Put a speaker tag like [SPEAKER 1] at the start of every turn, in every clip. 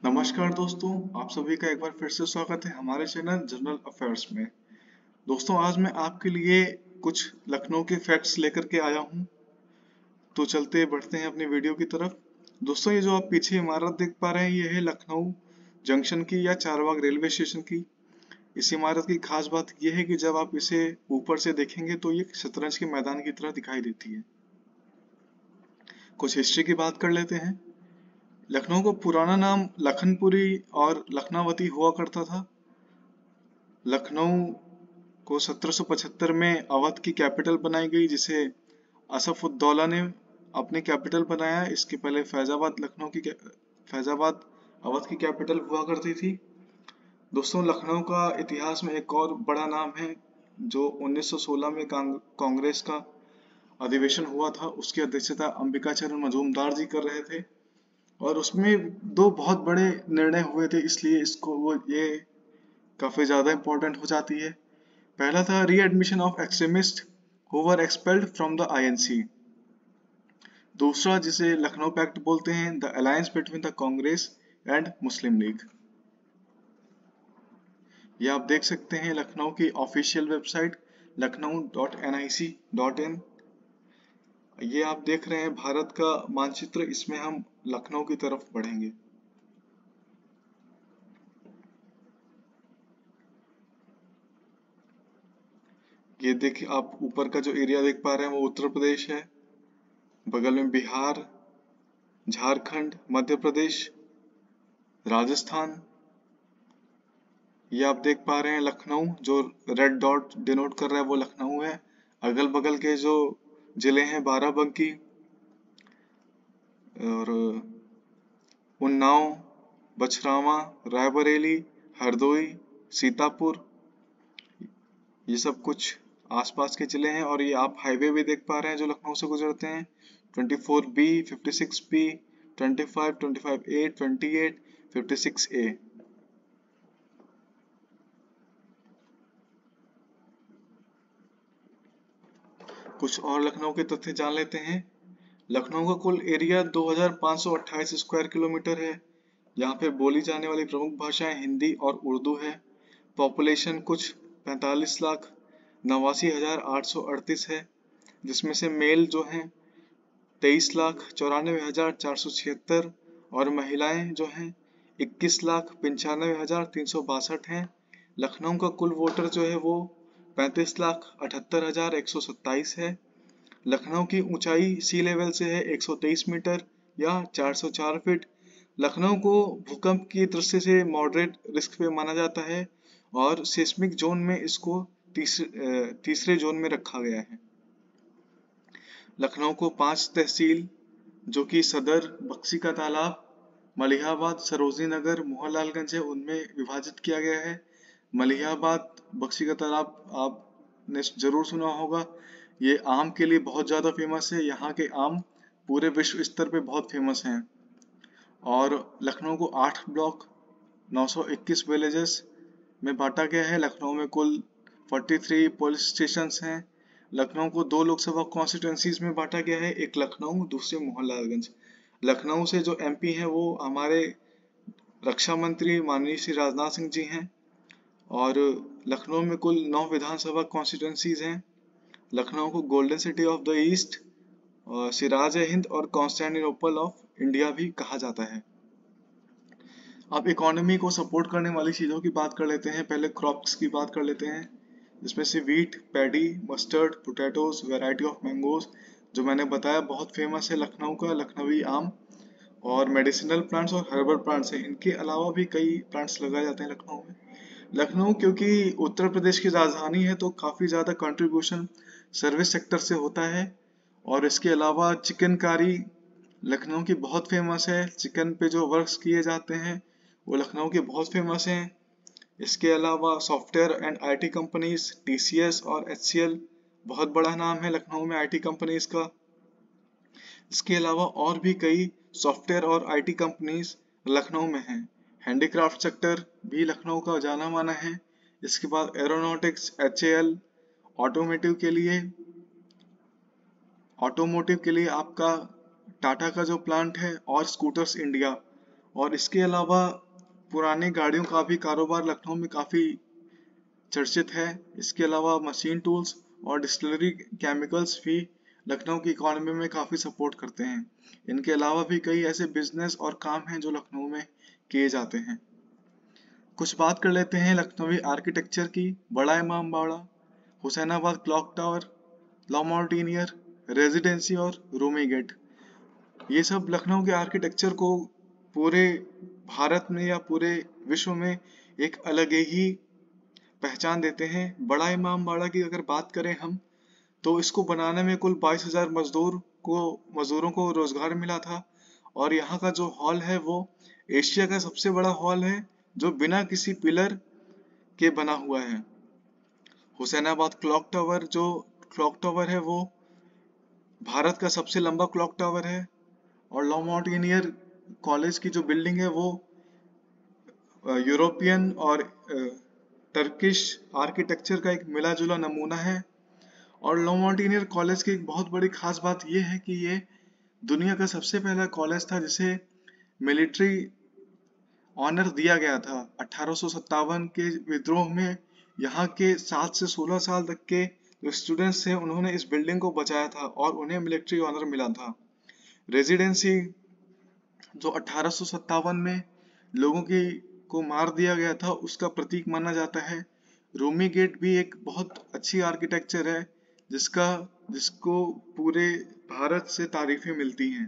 [SPEAKER 1] नमस्कार दोस्तों, आप सभी का एक बार फिर से स्वागत है हमारे चैनल जनरल अफेयर्स में। दोस्तों, आज मैं आपके लिए कुछ लखनऊ के फैक्ट्स लेकर के आया हूं। तो चलते बढ़ते हैं अपनी वीडियो की तरफ। दोस्तों, ये जो आप पीछे इमारत देख पा रहे हैं, ये है लखनऊ जंक्शन की या चारबाग रेलवे स्टेशन की। इस इमारत की खास बात यह है कि जब आप इसे ऊपर से देखेंगे तो ये शतरंज के मैदान की तरह दिखाई देती है। कुछ हिस्ट्री की बात कर लेते हैं। लखनऊ का पुराना नाम लखनपुरी और लखनावती हुआ करता था। लखनऊ को 1775 में अवध की कैपिटल बनाई गई, जिसे असफउद्दौला ने अपनी कैपिटल बनाया। इसके पहले फैजाबाद अवध की कैपिटल हुआ करती थी। दोस्तों, लखनऊ का इतिहास में एक और बड़ा नाम है जो 1916 में कांग्रेस का अधिवेशन हुआ था, उसकी अध्यक्षता अंबिका चरण मजूमदार जी कर रहे थे। और उसमें दो बहुत बड़े निर्णय हुए थे, इसलिए इसको वो ये काफी ज्यादा इम्पोर्टेंट हो जाती है। पहला था readmission of extremists who were expelled from the INC. दूसरा, जिसे लखनऊ पैक्ट बोलते हैं, the alliance between the Congress and Muslim League. ये आप देख सकते हैं लखनऊ की ऑफिशियल वेबसाइट lakhnau.nic.in। ये आप देख रहे हैं भारत का मानचित्र, इसमें हम लखनऊ की तरफ बढ़ेंगे। ये देखिए, आप ऊपर का जो एरिया देख पा रहे हैं वो उत्तर प्रदेश है। बगल में बिहार, झारखंड, मध्य प्रदेश, राजस्थान। ये आप देख पा रहे हैं लखनऊ, जो रेड डॉट डिनोट कर रहा है वो लखनऊ है। अगल बगल के जो जिले हैं, बाराबंकी और उन्नाव, बछरावा, रायबरेली, हरदोई, सीतापुर, ये सब कुछ आसपास के जिले हैं। और ये आप हाईवे भी देख पा रहे हैं जो लखनऊ से गुजरते हैं, 24B, 56B, 25, 25A, 28, 56A। कुछ और लखनऊ के तथ्य जान लेते हैं। लखनऊ का कुल एरिया 2528 स्क्वायर किलोमीटर है। यहाँ पे बोली जाने वाली प्रमुख भाषाएं हिंदी और उर्दू है। पॉपुलेशन कुछ 45,89,838 है, जिसमें से मेल जो हैं 23,94,476 और महिलाएं जो हैं 21,95,362 हैं। लखनऊ का कुल वोटर जो है वो 35,78,127 है। लखनऊ की ऊंचाई सी लेवल से है 123 मीटर या 404 फीट। लखनऊ को भूकंप की दृष्टि से मॉडरेट रिस्क पे माना जाता है और सिस्मिक जोन में इसको तीसरे जोन में रखा गया है। लखनऊ को 5 तहसील, जो कि सदर, बक्सी का तालाब, मलिहाबाद, सरोजनी नगर, मोहनलालगंज है, उनमें विभाजित किया गया है। मलिहाबाद, बक्सी का तालाब आपने जरूर सुना होगा। ये आम के लिए बहुत ज़्यादा फेमस है। यहाँ के आम पूरे विश्व स्तर पे बहुत फेमस हैं। और लखनऊ को 8 ब्लॉक, 921 विलेजेस में बांटा गया है। लखनऊ में कुल 43 पुलिस स्टेशंस हैं। लखनऊ को 2 लोकसभा कॉन्स्टिट्यूंसीज में बांटा गया है, एक लखनऊ, दूसरे मोहनलालगंज। लखनऊ से जो एमपी हैं वो हमारे रक्षा मंत्री माननीय श्री राजनाथ सिंह जी हैं। और लखनऊ में कुल 9 विधानसभा कॉन्स्टिट्यूंसीज हैं। लखनऊ को golden city of the East, Siraj e Hind और कॉन्स्टेंटिनोपल ऑफ इंडिया भी कहा जाता है। अब इकोनॉमी को सपोर्ट करने वाली चीज़ों की बात कर लेते हैं। पहले क्रॉप्स की बात कर लेते हैं, जिसमें से wheat, paddy, mustard, potatoes, variety of mangoes, जो मैंने बताया बहुत फेमस है लखनऊ का, लखनवी आम। और मेडिसिनल प्लांट्स और हर्बल प्लांट्स हैं। इनके अलावा भी कई प्लांट्स लगाए जाते हैं लखनऊ में। लखनऊ क्योंकि उत्तर प्रदेश की राजधानी है, तो काफ़ी ज़्यादा कंट्रीब्यूशन सर्विस सेक्टर से होता है। और इसके अलावा चिकनकारी लखनऊ की बहुत फेमस है। चिकन पे जो वर्क्स किए जाते हैं वो लखनऊ के बहुत फेमस हैं। इसके अलावा software and IT companies, TCS और एचसीएल बहुत बड़ा नाम है लखनऊ में आईटी कंपनीज का। इसके अलावा और भी कई सॉफ्टवेयर और आईटी कंपनीज लखनऊ में हैं। हैंडीक्राफ्ट सेक्टर भी लखनऊ का जाना माना है। इसके बाद एरोनॉटिक्स, एचएएल, ऑटोमोटिव के लिए ऑटोमोटिव के लिए आपका टाटा का जो प्लांट है, और स्कूटर्स इंडिया, और इसके अलावा पुरानी गाड़ियों का भी कारोबार लखनऊ में काफ़ी चर्चित है। इसके अलावा मशीन टूल्स और डिस्टिलरी केमिकल्स भी लखनऊ की इकोनॉमी में काफ़ी सपोर्ट करते हैं। इनके अलावा भी कई ऐसे बिजनेस और काम हैं जो लखनऊ में किए जाते हैं। कुछ बात कर लेते हैं लखनवी आर्किटेक्चर की। Bada Imambara, Husainabad clock tower, La Martiniere Residency और रूमी गेट, ये सब लखनऊ के आर्किटेक्चर को पूरे भारत में या पूरे विश्व में एक अलग ही पहचान देते हैं। बड़ा इमाम बाड़ा की अगर बात करें हम, तो इसको बनाने में कुल 22,000 मजदूरों को रोजगार मिला था। और यहाँ का जो हॉल है वो एशिया का सबसे बड़ा हॉल है जो बिना किसी पिलर के बना हुआ है। हुसैनाबाद क्लॉक टावर है वो भारत का सबसे लंबा क्लॉक टावर है। और लॉ मार्टिनियर कॉलेज की जो बिल्डिंग है वो यूरोपियन और टर्किश आर्किटेक्चर का एक मिला जुला नमूना है। और लॉ मार्टिनियर कॉलेज की एक बहुत बड़ी खास बात यह है कि ये दुनिया का सबसे पहला कॉलेज था जिसे मिलिट्री ऑनर दिया गया था। 1857 के विद्रोह में यहाँ के 7 से 16 साल तक के जो स्टूडेंट्स थे उन्होंने इस बिल्डिंग को बचाया था और उन्हें मिलिट्री ऑनर मिला था। रेजिडेंसी जो 1857 में लोगों की को मार दिया गया था उसका प्रतीक माना जाता है। रूमी गेट भी एक बहुत अच्छी आर्किटेक्चर है जिसको पूरे भारत से तारीफें मिलती हैं।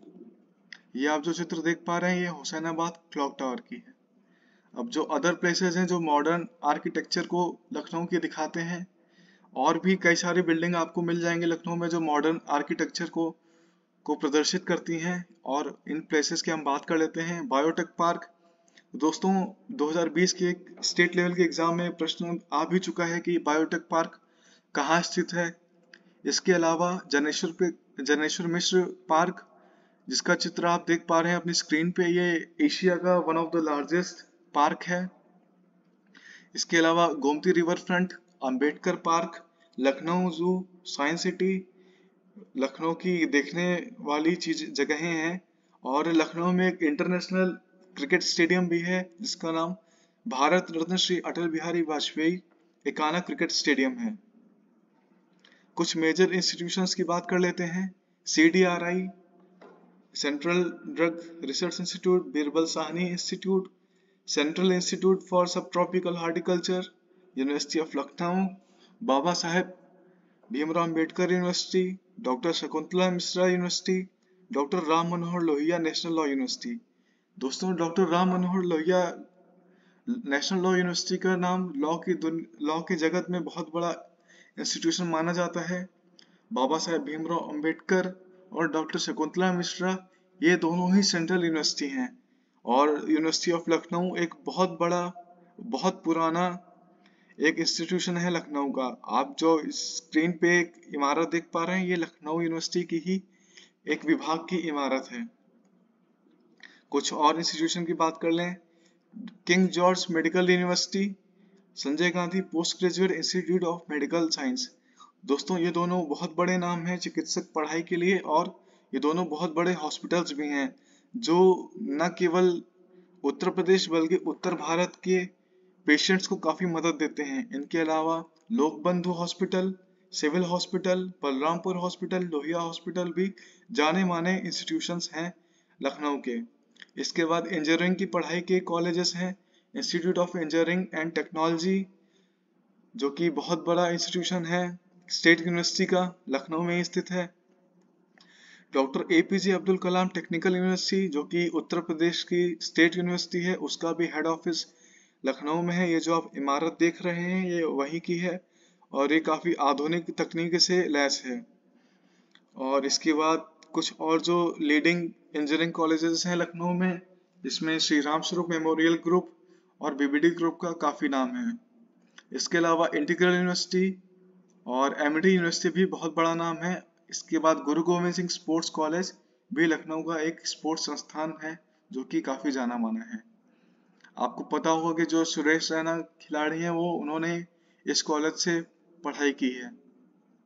[SPEAKER 1] ये आप जो चित्र देख पा रहे हैं ये हुसैनाबाद क्लॉक टावर की है। अब जो अदर प्लेसेस हैं जो मॉडर्न आर्किटेक्चर को लखनऊ के दिखाते हैं, और भी कई सारी बिल्डिंग आपको मिल जाएंगे लखनऊ में जो मॉडर्न आर्किटेक्चर को प्रदर्शित करती हैं। और इन प्लेसेस की हम बात कर लेते हैं। बायोटेक पार्क, दोस्तों 2020 के एक स्टेट लेवल के एग्जाम में प्रश्न आ भी चुका है कि बायोटेक पार्क कहाँ स्थित है। इसके अलावा जनेश्वर मिश्र पार्क, जिसका चित्र आप देख पा रहे हैं अपनी स्क्रीन पे, ये एशिया का one of the largest park है। इसके अलावा Gomti river front, Ambedkar park, Lucknow zoo, science city Lucknow की देखने वाली जगहें हैं। और लखनऊ में एक इंटरनेशनल क्रिकेट स्टेडियम भी है जिसका नाम भारत रत्न श्री अटल बिहारी वाजपेयी एकाना क्रिकेट स्टेडियम है। कुछ मेजर इंस्टीट्यूशंस की बात कर लेते हैं। CDRI, central drug research institute, Birbal Sahni institute, central institute for subtropical horticulture, university of Lucknow, Baba Saheb Bhimrao Ambedkar university, doctor Shakuntala Mishra university, doctor Ram Manohar Lohia national law university. दोस्तों doctor Ram Manohar Lohia national law university का नाम लॉ की जगत में बहुत बड़ा इंस्टीट्यूशन माना जाता है। बाबा साहेब भीमराव अम्बेडकर और डॉक्टर शकुंतला मिश्रा ये दोनों ही सेंट्रल यूनिवर्सिटी हैं। और यूनिवर्सिटी ऑफ लखनऊ एक बहुत बड़ा बहुत पुराना एक इंस्टीट्यूशन है लखनऊ का। आप जो स्क्रीन पे एक इमारत देख पा रहे हैं ये लखनऊ यूनिवर्सिटी की ही एक विभाग की इमारत है। कुछ और इंस्टीट्यूशन की बात कर लें। King George medical university, Sanjay Gandhi post graduate institute of medical science. दोस्तों ये दोनों बहुत बड़े नाम हैं चिकित्सक पढ़ाई के लिए, और ये दोनों बहुत बड़े हॉस्पिटल्स भी हैं जो न केवल उत्तर प्रदेश बल्कि उत्तर भारत के पेशेंट्स को काफी मदद देते हैं। इनके अलावा Lokbandhu hospital, civil hospital, Balrampur hospital, Lohia hospital भी जाने माने इंस्टीट्यूशंस हैं लखनऊ के। इसके बाद इंजीनियरिंग की पढ़ाई के कॉलेजेस हैं। Institute of engineering and technology जो कि बहुत बड़ा इंस्टीट्यूशन है स्टेट यूनिवर्सिटी का, लखनऊ में ही स्थित है। Doctor APJ Abdul Kalam technical university जो कि उत्तर प्रदेश की स्टेट यूनिवर्सिटी है, उसका भी हेड ऑफिस लखनऊ में है। ये जो आप इमारत देख रहे हैं ये वहीं की है और ये काफी आधुनिक तकनीक से लैस है। और इसके बाद कुछ और जो लीडिंग इंजीनियरिंग कॉलेजेस हैं लखनऊ में, जिसमें श्री राम स्वरूप मेमोरियल ग्रुप और BBD ग्रुप का काफी नाम है। इसके अलावा इंटीग्रल यूनिवर्सिटी और MD यूनिवर्सिटी भी बहुत बड़ा नाम है। इसके बाद गुरु गोविंद सिंह स्पोर्ट्स कॉलेज भी लखनऊ का एक स्पोर्ट्स संस्थान है जो कि काफी जाना माना है। आपको पता होगा कि जो सुरेश रैना खिलाड़ी हैं वो उन्होंने इस कॉलेज से पढ़ाई की है।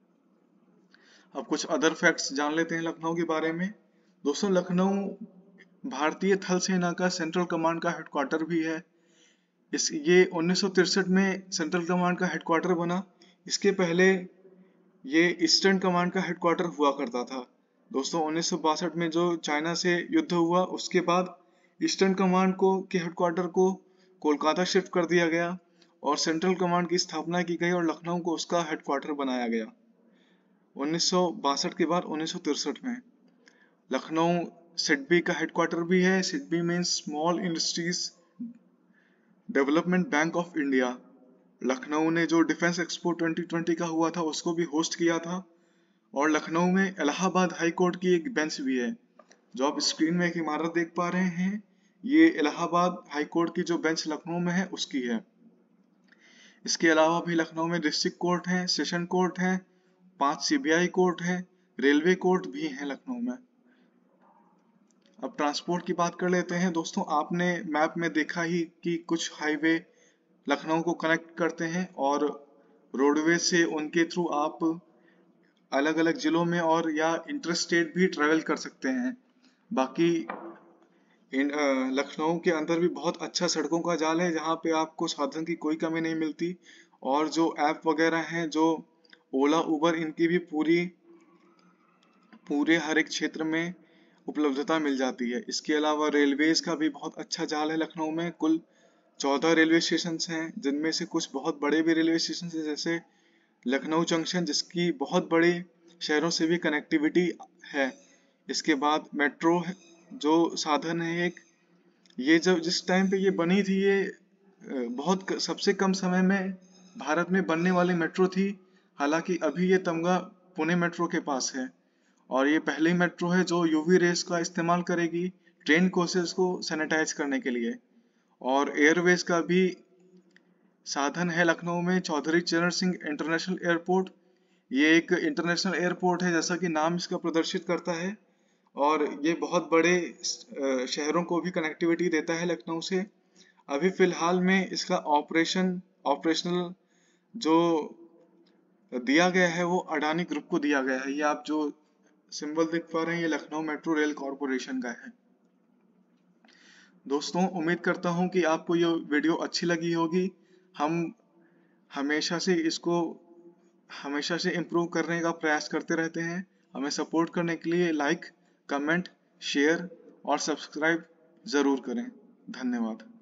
[SPEAKER 1] अब कुछ अदर फैक्ट्स जान लेते हैं लखनऊ के बारे में। दोस्तों लखनऊ भारतीय थल सेना का सेंट्रल कमांड का हेडक्वार्टर भी है। ये 1963 में सेंट्रल कमांड का हेडक्वार्टर बना। इसके पहले ये ईस्टर्न कमांड का हेडक्वार्टर हुआ करता था। दोस्तों 1962 में जो चाइना से युद्ध हुआ उसके बाद ईस्टर्न कमांड को के हेडक्वार्टर को कोलकाता शिफ्ट कर दिया गया और सेंट्रल कमांड की स्थापना की गई और लखनऊ को उसका हेडक्वार्टर बनाया गया 1962 के बाद 1963 में। लखनऊ सिडबी का हेडक्वार्टर भी है। SIDBI means small industries development bank of India. Lucknow ने जो डिफेंस एक्सपो 2020 का हुआ था उसको भी होस्ट किया था। और लखनऊ में इलाहाबाद हाई कोर्ट की एक बेंच भी है। जो आप स्क्रीन में एक इमारत देख पा रहे हैं, ये इलाहाबाद हाई कोर्ट की जो बेंच लखनऊ में है उसकी है। इसके अलावा भी लखनऊ में डिस्ट्रिक्ट कोर्ट है, सेशन कोर्ट है, 5 सीबीआई कोर्ट है, रेलवे कोर्ट भी है लखनऊ में। अब ट्रांसपोर्ट की बात कर लेते हैं। दोस्तों आपने मैप में देखा ही कि कुछ हाईवे लखनऊ को कनेक्ट करते हैं और रोडवे से उनके थ्रू आप अलग अलग जिलों में और या इंटर स्टेट भी ट्रेवल कर सकते हैं। बाकी लखनऊ के अंदर भी बहुत अच्छा सड़कों का जाल है जहाँ पे आपको साधन की कोई कमी नहीं मिलती। और जो ऐप वगैरह हैं, जो ओला उबर, इनकी भी पूरे हर एक क्षेत्र में उपलब्धता मिल जाती है। इसके अलावा रेलवेज का भी बहुत अच्छा जाल है लखनऊ में। कुल 14 रेलवे स्टेशन हैं जिनमें से कुछ बहुत बड़े भी रेलवे स्टेशन हैं, जैसे लखनऊ जंक्शन जिसकी बहुत बड़ी शहरों से भी कनेक्टिविटी है। इसके बाद मेट्रो जो साधन है एक, ये जब जिस टाइम पे ये बनी थी, ये बहुत सबसे कम समय में भारत में बनने वाली मेट्रो थी। हालांकि अभी ये तमगा पुणे मेट्रो के पास है और ये पहली मेट्रो है जो यूवी रेस का इस्तेमाल करेगी ट्रेन कोचेस को सैनिटाइज करने के लिए। और एयरवेज का भी साधन है लखनऊ में, चौधरी चरण सिंह इंटरनेशनल एयरपोर्ट। ये एक इंटरनेशनल एयरपोर्ट है जैसा कि नाम इसका प्रदर्शित करता है और ये बहुत बड़े शहरों को भी कनेक्टिविटी देता है लखनऊ से। अभी फिलहाल में इसका ऑपरेशनल जो दिया गया है वो अडानी ग्रुप को दिया गया है। ये आप जो सिंबल देख पा रहे हैं ये लखनऊ मेट्रो रेल कॉरपोरेशन का है। दोस्तों उम्मीद करता हूँ कि आपको ये वीडियो अच्छी लगी होगी। हम हमेशा से इसको हमेशा से इम्प्रूव करने का प्रयास करते रहते हैं। हमें सपोर्ट करने के लिए लाइक, कमेंट, शेयर और सब्सक्राइब ज़रूर करें। धन्यवाद।